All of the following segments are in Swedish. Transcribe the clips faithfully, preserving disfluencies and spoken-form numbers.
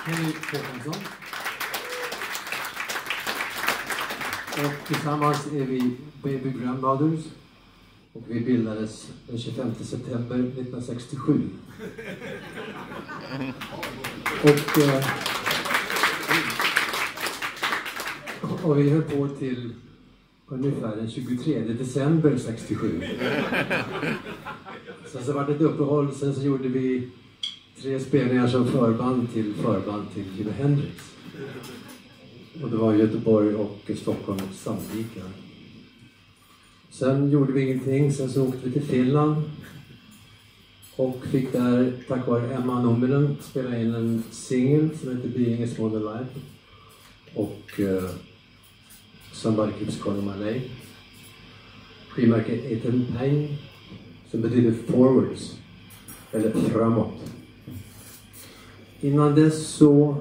Henrik Håkansson. Och tillsammans är vi Baby Grandmothers. Och vi bildades den tjugofemte september nittonhundrasextiosju. Och, eh, och vi höll på till ungefär den tjugotredje december sextiosju. Sen så var det ett uppehåll, sen så gjorde vi tre spelningar som förband till förband till Jimi Hendrix. Och det var Göteborg och Stockholm och Sandvika. Sen gjorde vi ingenting, sen så åkte vi till Finland. Och fick där, tack vare Emma Nominen, spela in en singel som heter Being a Smaller Life. Och uh, Somebody Keeps Calling My Name. Skivmärket Eton Pain, som betyder forwards, eller framåt. Innan dess så,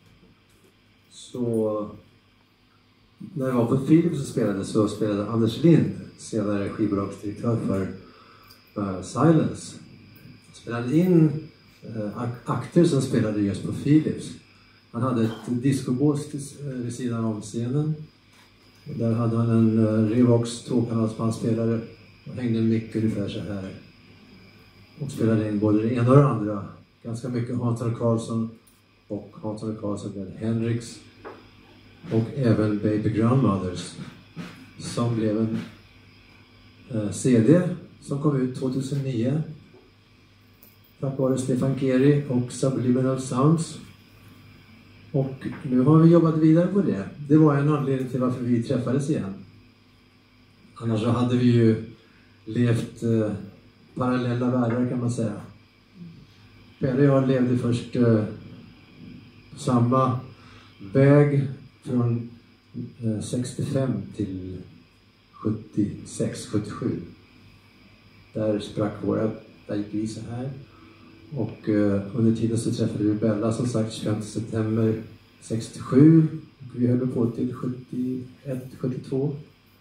så när jag var på Philips och spelade så spelade Anders Lind, senare skivbolagsdirektör för uh, Silence. Spelade in uh, akter som spelade just på Philips. Han hade ett discobås vid sidan om scenen. Och där hade han en uh, Revox tvåkanalsbandspelare och hängde en mick ungefär så här. Och spelade in både det ena och det andra. Ganska mycket Hansson och Karlsson och Hansson och Karlsson med Hendrix. Och även Baby Grandmothers som blev en uh, C D som kom ut tjugohundranio. Tack vare Stefan Keri och Subliminal Sounds. Och nu har vi jobbat vidare på det. Det var en anledning till varför vi träffades igen. Annars så hade vi ju levt eh, parallella världar kan man säga. Pelle och jag levde först eh, på samma väg från eh, sextiofem till sjuttiosex sjuttiosju. Där sprack våra, där gick vi så här. Och eh, under tiden så träffade vi Bella som sagt tjugofemte september sextiosju. Och vi höll på till sjuttioett sjuttiotvå.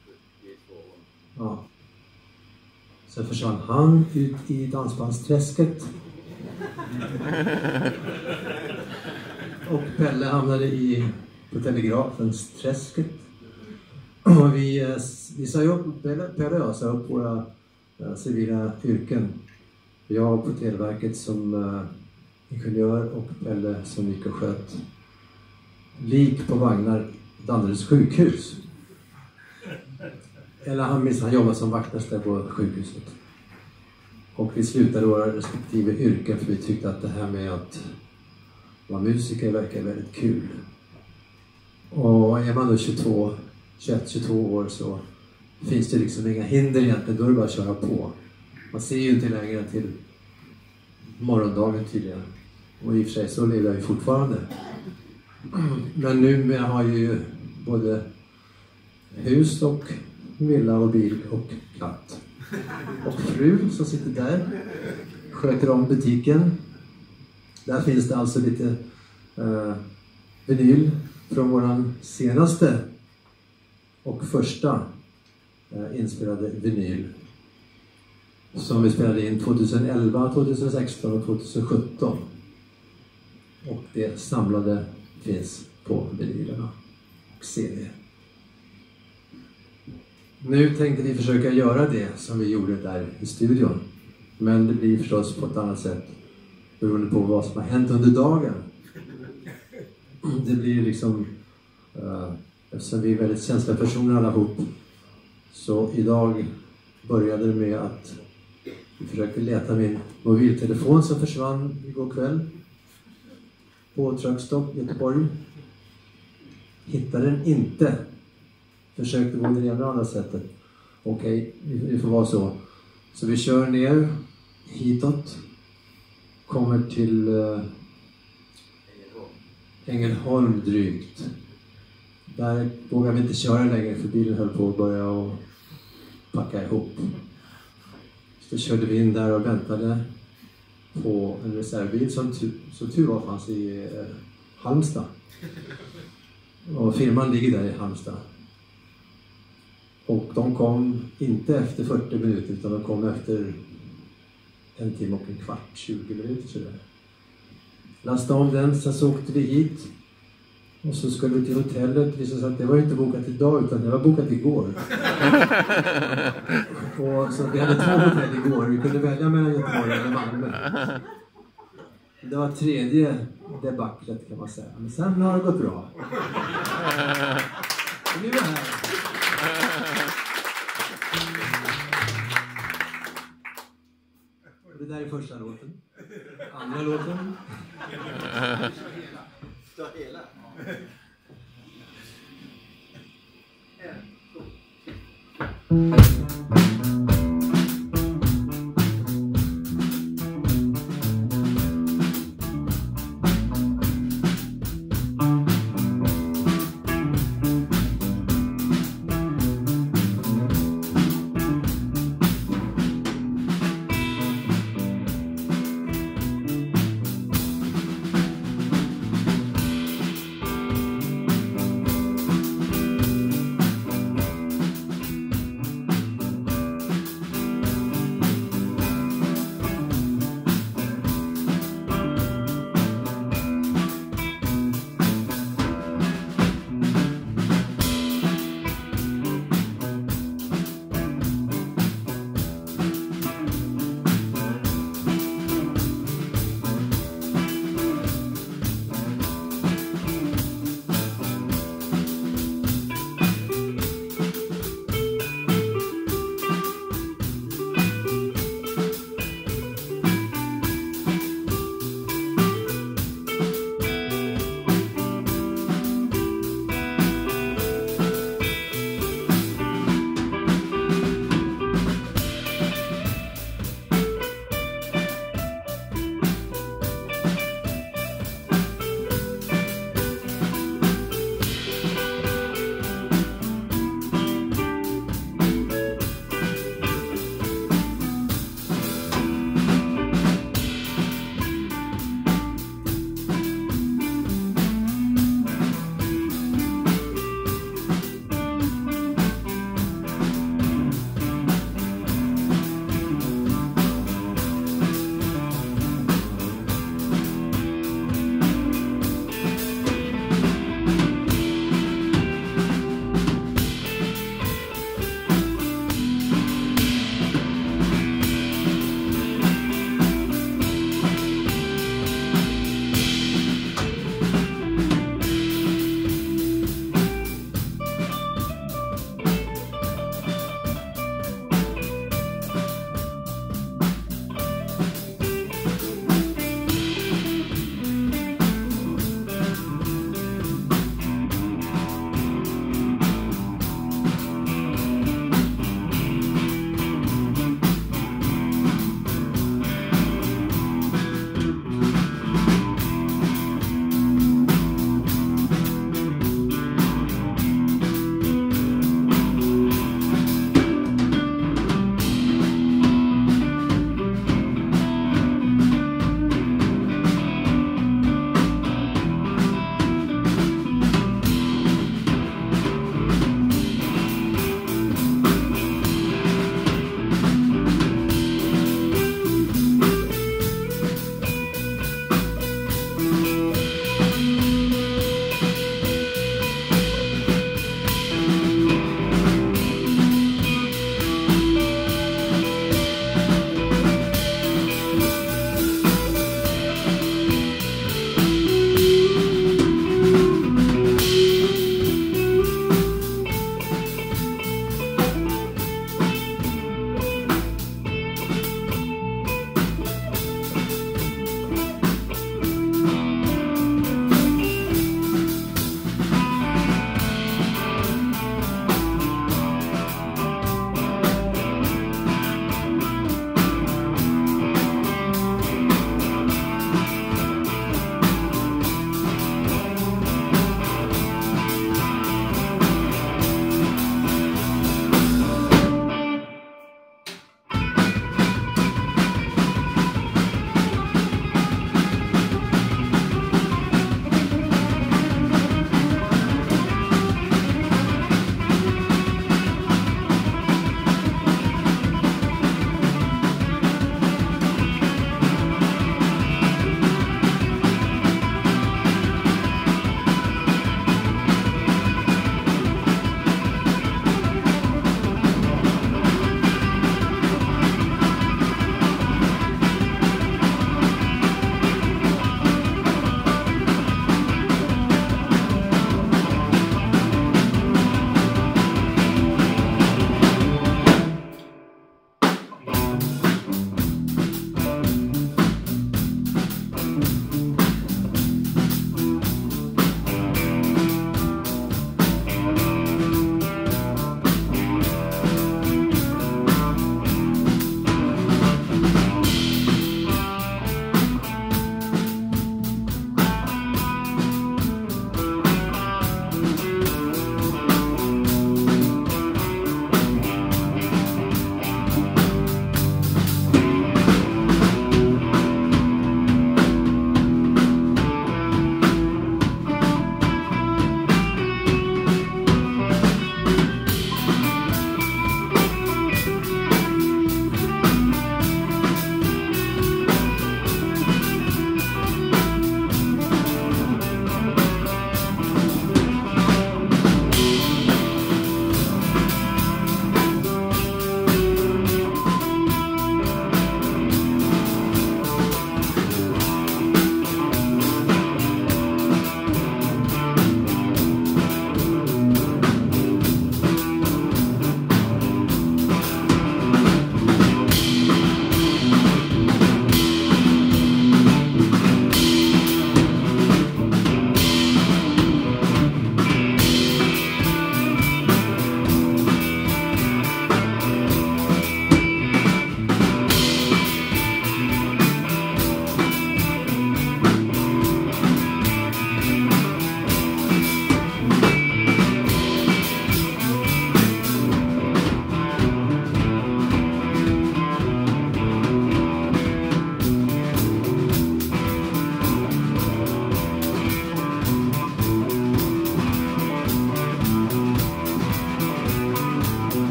Ja. Sen försvann han ut i dansbandsträsket. Och Pelle hamnade i, på Telegrafens träsket. Och vi, eh, vi sa upp, Pelle, Pelle och jag sa upp våra eh, civila yrken. Jag på Televerket som uh, ingenjör och Pelle som gick och sköt lik på vagnar i Danderyds sjukhus. Eller han minns han jobbade som vaktmästare på sjukhuset. Och vi slutade våra respektive yrken för vi tyckte att det här med att vara musiker verkar väldigt kul. Och är man då tjugotvå, tjugoett tjugotvå år så finns det liksom inga hinder egentligen, då är det bara att köra på. Man ser ju inte längre till morgondagen tydligen. Och i och för sig så lever jag ju fortfarande. Men nu har jag ju både hus och villa och bil och katt. Och fru som sitter där. Sköter om butiken. Där finns det alltså lite uh, vinyl från våran senaste och första uh, inspelade vinyl. Som vi spelade in tjugoelva, tjugosexton och tjugosjutton. Och det samlade finns på vinylerna och C D. Nu tänkte vi försöka göra det som vi gjorde där i studion. Men det blir förstås på ett annat sätt beroende på vad som har hänt under dagen. Det blir liksom, uh, eftersom vi är väldigt känsliga personer allihop. Så idag började det med att vi försökte leta min mobiltelefon som försvann igår kväll på Truckstop i Göteborg. Hittade den inte. Försökte gå det ena och andra sättet. Okej, det får vara så. Så vi kör ner hitåt. Kommer till uh, Ängelholm drygt. Där vågar vi inte köra längre för bilen höll på att börja och packa ihop. Så körde vi in där och väntade på en reservbil som tu, så tur var fanns i eh, Halmstad. Och firman ligger där i Halmstad. Och de kom inte efter fyrtio minuter utan de kom efter en timme och en kvart, tjugo minuter sådär. lastade om den, sen så åkte vi hit. Och så skulle vi till hotellet. Vi sa att det var ju inte bokat idag utan det var bokat igår. Och så vi hade två hotell igår. Vi kunde välja mellan Göteborg eller Malmö. Det var tredje debaclet kan man säga. Men sen har det gått bra. Och nu är vi här. Och det där är första låten. Andra låten. Ta hela. En, två.